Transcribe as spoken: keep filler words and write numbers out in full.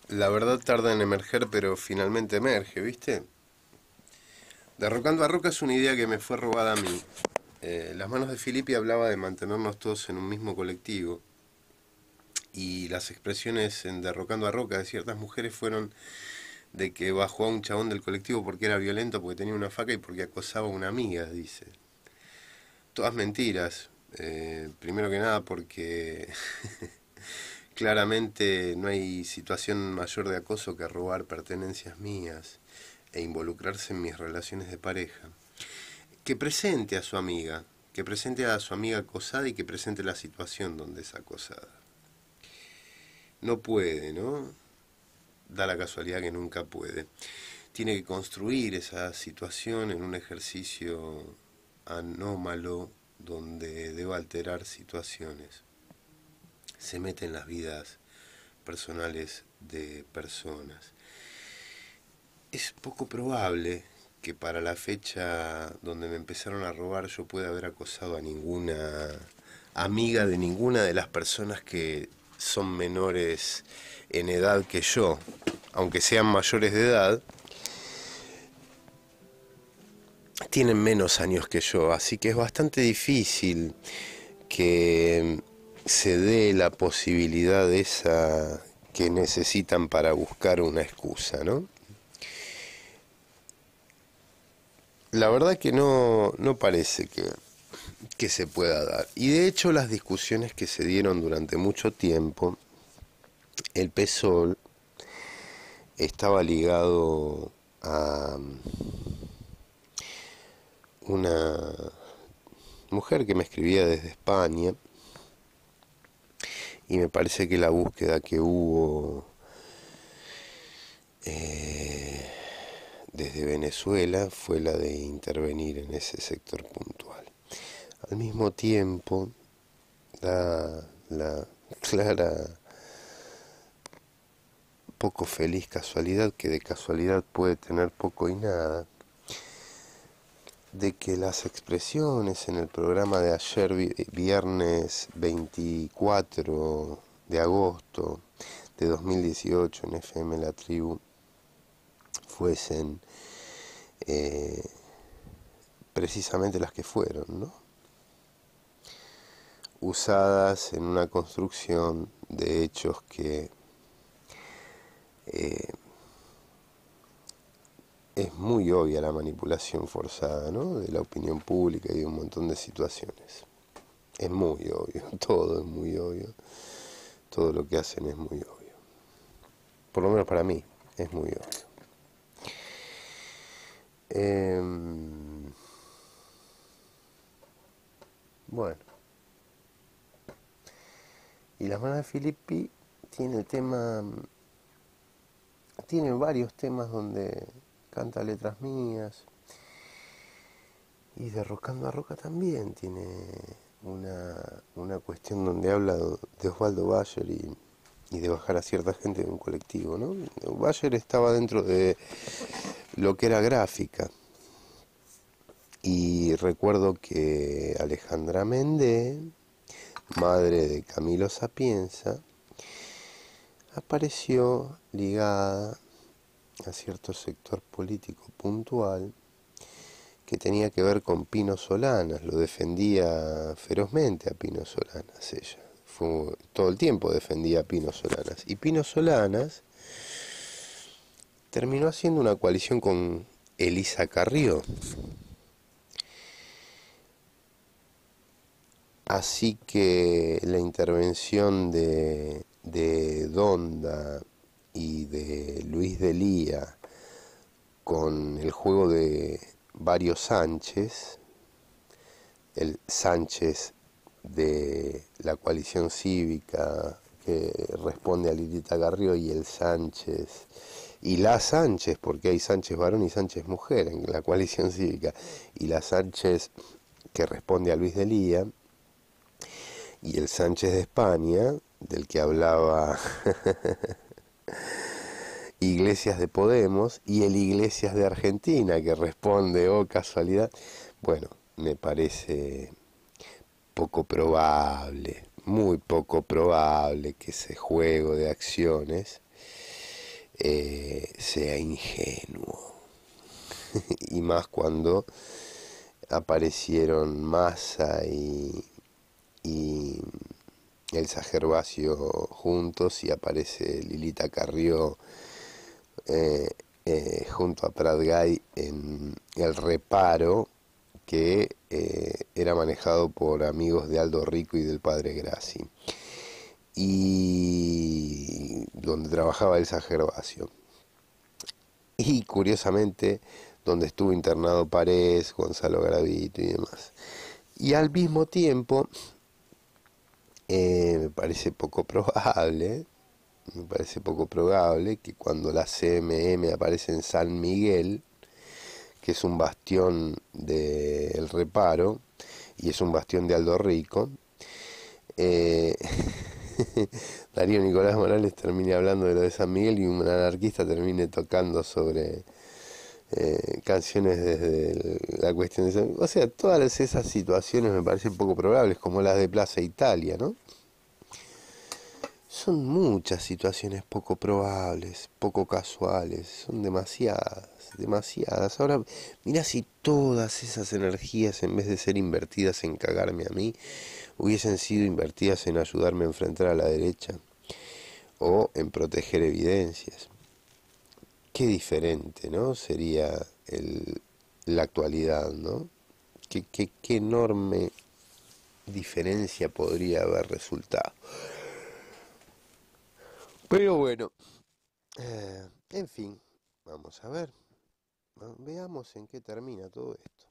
La verdad tarda en emerger, pero finalmente emerge, ¿viste? Derrocando a Roca es una idea que me fue robada a mí. Eh, Las manos de Filippi hablaba de mantenernos todos en un mismo colectivo. Y las expresiones en Derrocando a Roca de ciertas mujeres fueron de que bajó a un chabón del colectivo porque era violento, porque tenía una faca y porque acosaba a una amiga, dice. Todas mentiras. Eh, primero que nada porque claramente no hay situación mayor de acoso que robar pertenencias mías e involucrarse en mis relaciones de pareja. Que presente a su amiga, que presente a su amiga acosada y que presente la situación donde es acosada. No puede, ¿no? Da la casualidad que nunca puede. Tiene que construir esa situación en un ejercicio anómalo donde deba alterar situaciones. Se mete en las vidas personales de personas. Es poco probable que para la fecha donde me empezaron a robar yo pueda haber acosado a ninguna amiga de ninguna de las personas que son menores en edad que yo. Aunque sean mayores de edad, tienen menos años que yo, así que es bastante difícil que se dé la posibilidad esa que necesitan para buscar una excusa, ¿no? La verdad que no, no parece que, que se pueda dar. Y de hecho las discusiones que se dieron durante mucho tiempo, el PSOL estaba ligado a una mujer que me escribía desde España y me parece que la búsqueda que hubo eh, desde Venezuela fue la de intervenir en ese sector puntual. Al mismo tiempo, da la clara, poco feliz casualidad, que de casualidad puede tener poco y nada, de que las expresiones en el programa de ayer, viernes veinticuatro de agosto de dos mil dieciocho en F M La Tribu, fuesen eh, precisamente las que fueron, ¿no? Usadas en una construcción de hechos que eh, es muy obvia la manipulación forzada, ¿no? De la opinión pública y de un montón de situaciones. Es muy obvio, todo es muy obvio. Todo lo que hacen es muy obvio. Por lo menos para mí, es muy obvio. Eh, bueno. Y las manos de Filippi tiene el tema, tiene varios temas donde canta letras mías. Y Derrocando a Roca también tiene una, una cuestión donde habla de Osvaldo Bayer y, y de bajar a cierta gente de un colectivo, ¿no? Bayer estaba dentro de lo que era gráfica. Y recuerdo que Alejandra Mende, madre de Camilo Sapienza, apareció ligada a cierto sector político puntual que tenía que ver con Pino Solanas. Lo defendía ferozmente a Pino Solanas ella. Fue, todo el tiempo defendía a Pino Solanas. Y Pino Solanas terminó haciendo una coalición con Elisa Carrió. Así que la intervención de, de Donda y de Luis Delía con el juego de varios Sánchez, el Sánchez de la coalición cívica que responde a Lilita Carrió y el Sánchez y la Sánchez, porque hay Sánchez varón y Sánchez mujer en la coalición cívica, y la Sánchez que responde a Luis Delía, y el Sánchez de España, del que hablaba Iglesias de Podemos, y el Iglesias de Argentina, que responde, oh casualidad. Bueno, me parece poco probable, muy poco probable que ese juego de acciones eh, sea ingenuo. Y más cuando aparecieron Massa y, y Elsa Gervasio juntos y aparece Lilita Carrió eh, eh, junto a Prat Gay en El Reparo, que eh, era manejado por amigos de Aldo Rico y del padre Grassi, y donde trabajaba Elsa Gervasio. Y curiosamente, donde estuvo internado Parés, Gonzalo Garavito y demás. Y al mismo tiempo, eh, me parece poco probable, me parece poco probable que cuando la C M M aparece en San Miguel, que es un bastión del Reparo y es un bastión de Aldo Rico, eh, Darío Nicolás Morales termine hablando de lo de San Miguel y un anarquista termine tocando sobre eh, canciones desde el, la cuestión de San... O sea, todas esas situaciones me parecen poco probables, como las de Plaza Italia, ¿no? Son muchas situaciones poco probables, poco casuales, son demasiadas, demasiadas. Ahora, mira si todas esas energías, en vez de ser invertidas en cagarme a mí, hubiesen sido invertidas en ayudarme a enfrentar a la derecha o en proteger evidencias. Qué diferente, ¿no? Sería el, la actualidad, ¿no? Qué, qué, qué enorme diferencia podría haber resultado. Pero bueno, eh, en fin, vamos a ver, veamos en qué termina todo esto.